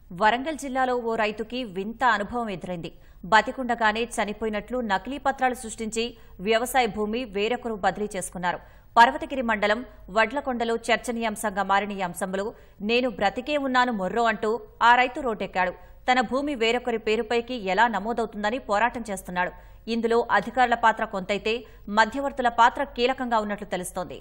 వరంగల్ జిల్లాలో ఓ రైతుకి వింత అనుభవం ఎదురైంది. బతికుండగానే చనిపోయినట్లు నకిలీ పత్రాలు సృష్టించి వ్యవసాయ భూమి వేరొకరు బదిలీ చేసుకున్నారు. పర్వతగిరి మండలం వడ్లకొండలో చర్చనీయాంశంగా మారిన ఈ అంశంలో నేను బ్రతికే ఉన్నాను మొర్రో అంటూ ఆ రైతు రోడ్డెక్కాడు. తన భూమి వేరొకరి పేరుపైకి ఎలా నమోదవుతుందని పోరాటం చేస్తున్నాడు. ఇందులో అధికారుల పాత్ర కొంతైతే మధ్యవర్తుల పాత్ర కీలకంగా ఉన్నట్లు తెలుస్తోంది.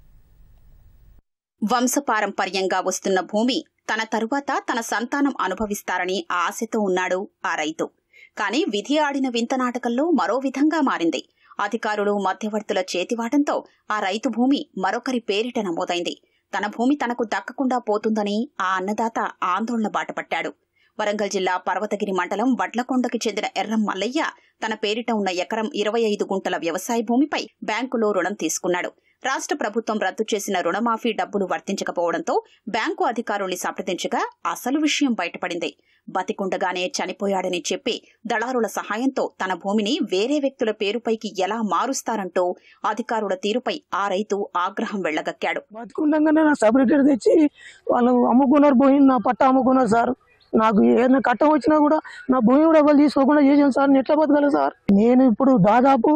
వంశపారంపర్యంగా వస్తున్న భూమి తన తరువాత తన సంతానం అనుభవిస్తారని ఆశతో ఉన్నాడు ఆ రైతు. కానీ విధి ఆడిన వింత నాటకంలో మరో విధంగా మారింది. అధికారులు మధ్యవర్తుల చేతివాటంతో ఆ రైతు భూమి మరొకరి పేరిట నమోదైంది. తన భూమి తనకు దక్కకుండా పోతుందని ఆ అన్నదాత ఆందోళన బాటపట్టాడు. వరంగల్ జిల్లా పర్వతగిరి మండలం వడ్లకొండకి చెందిన ఎర్రం మల్లయ్య తన పేరిట ఉన్న ఎకరం 25 గుంటల వ్యవసాయ భూమిపై బ్యాంకులో రుణం తీసుకున్నాడు. రాష్ట్ర ప్రభుత్వం రద్దు చేసిన రుణమాఫీ డబ్బులు వర్తించకపోవడంతో బ్యాంకు అధికారుల్ని సంప్రదించగా అసలు విషయం బయటపడింది. బతికుండగానే చనిపోయాడని చెప్పి దళారుల సహాయంతో తన భూమిని వేరే వ్యక్తుల పేరుపైకి ఎలా మారుస్తారంటూ అధికారుల తీరుపై ఆ రైతు ఆగ్రహం వెళ్లగక్కాడు. బతికుండగానే నా సపరేటర్ తెచ్చి వాళ్ళు అమ్ముకున్నారు, భూమి నా పట్ట అమ్ముకున్నారు సార్. నాకు ఏదైనా కట్టం వచ్చినా కూడా నా భూమి కూడా వాళ్ళు తీసుకోకుండా చేసాను సార్. నేను ఎట్లా బతకాలి సార్? నేను ఇప్పుడు దాదాపు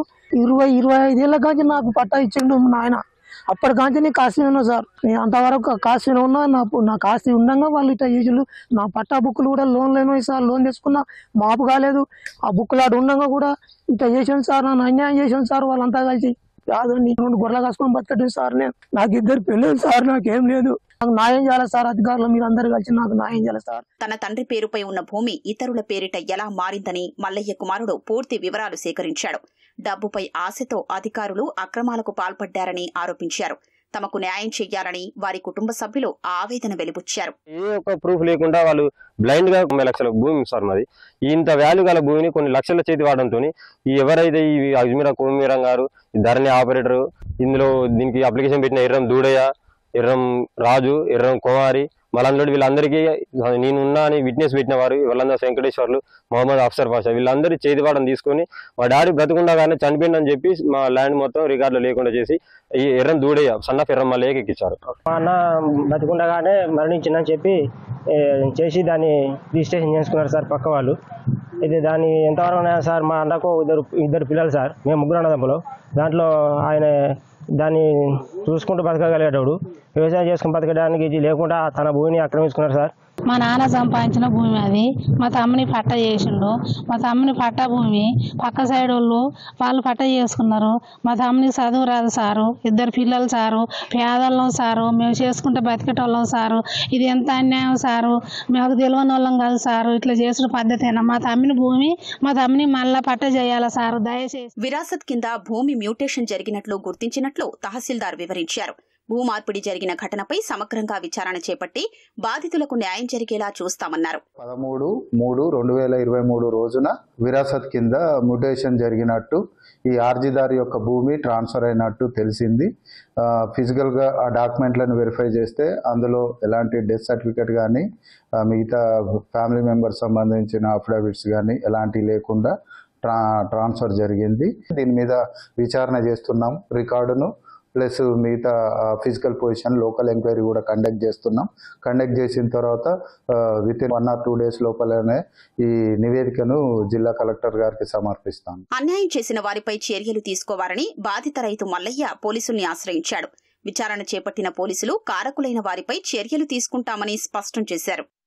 20-25 ఏళ్ల కాంచి నాకు పట్టా ఇచ్చిండు నాయన. అప్పటి కాంచి నేను కాశీ ఉన్నా సార్. నేను అంతవరకు కాశీలో ఉన్నా. నా కాశీ ఉండగా వాళ్ళు ఇట్లా చేసిండు. నా పట్టా బుక్కులు కూడా లోన్ లేని సార్. లోన్ తీసుకున్నా మాపు కాలేదు. ఆ బుక్కులు ఆడు ఉండగా కూడా ఇట్లా చేసాను సార్. నన్ను అన్యాయం చేసాను సార్ వాళ్ళంతా కలిసి. కాదు నేను గొర్రెల కాసుకొని బతకట్లేదు సార్. నేను నాకు 2 పిల్లలు సార్. నాకేం లేదు. నాకు న్యాయం చేయాలి సార్. అధికారులు మీరు అందరు కలిసి నాకు న్యాయం చేయాలి సార్. తన తండ్రి పేరుపై ఉన్న భూమి ఇతరుల పేరిట ఎలా మారిందని మల్లయ్య కుమారుడు పూర్తి వివరాలు సేకరించాడు. డబ్బుపై ఆశతో అధికారులు అక్రమాలకు పాల్పడ్డారని ఆరోపించారు. తమకు న్యాయం చెయ్యాలని వారి కుటుంబ సభ్యులు ఆవేదన వెలిబుచ్చారు. ఏ ఒక్క ప్రూఫ్ లేకుండా వాళ్ళు బ్లైండ్ గా 90 లక్షల భూమి సార్ మాది. ఇంత వాల్యూ గల భూమిని కొన్ని లక్షల చేతి వాడడంతో ఈ ఎవరైతే ఈ అజ్మీరా కోమీరం గారు, ధరణి ఆపరేటర్, ఇందులో దీనికి అప్లికేషన్ పెట్టిన ఎర్రం దూడయ్య, ఎర్రం రాజు, ఎర్రం కుమారి, మలందరూ వీళ్ళందరికీ నేనున్నా అని విట్నెస్ పెట్టిన వారు వాళ్ళందరూ వెంకటేశ్వర్లు, మొహమ్మద్ అఫ్సర్ పాషా వీళ్ళందరూ చేతివాడని తీసుకొని మా డాడీ బ్రతకుండగానే చనిపోయిందని చెప్పి మా ల్యాండ్ మొత్తం రికార్డులో లేకుండా చేసి ఈ ఎర్రం దూడయ్య సన్ ఆఫ్ ఎర్రం మల్లయ్యకి ఎక్కించారు. మా అన్న బ్రతకుండగానే మరణించిందని చెప్పి చేసి దాన్ని రిజిస్ట్రేషన్ చేసుకున్నారు సార్ పక్క వాళ్ళు. ఇది దాన్ని ఎంతవరకు ఉన్నాయా సార్? మా అన్నకు ఇద్దరు పిల్లలు సార్. మేము 3 అన్నదమ్ములు. దాంట్లో ఆయన దాన్ని చూసుకుంటూ బతకగలిగేటప్పుడు వ్యవసాయం చేసుకుని బతకడానికి ఇది లేకుండా తన భూమిని ఆక్రమించుకున్నారు సార్. మా నాన్న సంపాదించిన భూమి అది. మా తమ్ముని పట్ట చేసిండు. మా తమ్ముని పట్ట భూమి పక్క సైడ్ వాళ్ళు పట్ట చేసుకున్నారు. మా తమ్ముని చదువు రాదు సారు. 2 పిల్లలు సారు. పేదవాళ్ళం సారు. మేము చేసుకుంటే బతికేటోళ్ళం సారు. ఇది ఎంత అన్యాయం సారు. మేము తెలియని వాళ్ళం కాదు సారు. ఇట్లా చేసిన పద్ధతేనా? మా తమ్ముని భూమి మా తమ్ముని మళ్ళా పట్ట చేయాలా సారు దయచేసి. విరాసత్ కింద భూమి మ్యూటేషన్ జరిగినట్లు గుర్తించినట్లు తహసీల్దార్ వివరించారు. భూమార్పిడి జరిగిన ఘటనపై సమగ్రంగా విచారణ చేపట్టి బాధితులకు న్యాయం జరిగేలా చూస్తామన్నారు. 13/3/2023 రోజున విరాసత్ కింద మ్యూటేషన్ జరిగినట్టు, ఈ ఆర్జీదారు యొక్క భూమి ట్రాన్స్ఫర్ అయినట్టు తెలిసింది. ఫిజికల్ గా ఆ డాక్యుమెంట్లను వెరిఫై చేస్తే అందులో ఎలాంటి డెత్ సర్టిఫికేట్ కానీ మిగతా ఫ్యామిలీ మెంబర్స్ సంబంధించిన అఫిడవిట్స్ కానీ ఎలాంటి లేకుండా ట్రాన్స్ఫర్ జరిగింది. దీని మీద విచారణ చేస్తున్నాం. రికార్డును ప్లస్ మిగతా ఫిజికల్ పొజిషన్ లోకల్ ఎంక్వైరీ కూడా కండక్ట్ చేస్తున్నాం. కండక్ట్ చేసిన తర్వాత వితిన్ 1 or 2 days లోపలనే ఈ నివేదికను జిల్లా కలెక్టర్ గారికి సమర్పిస్తాం. అన్యాయం చేసిన వారిపై చర్యలు తీసుకోవాలని బాధిత రైతు మల్లయ్య పోలీసుల్ని ఆశ్రయించాడు. విచారణ చేపట్టిన పోలీసులు కారకులైన వారిపై చర్యలు తీసుకుంటామని స్పష్టం చేశారు.